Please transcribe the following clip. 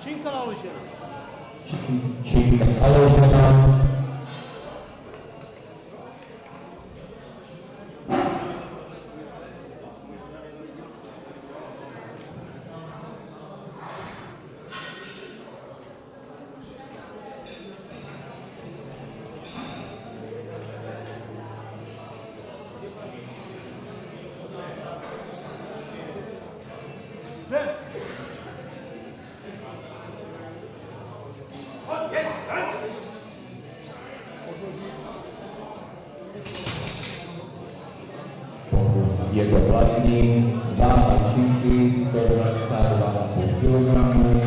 Činka naložena. Činka naložena. Je to platný, váha činky 192,5 kg.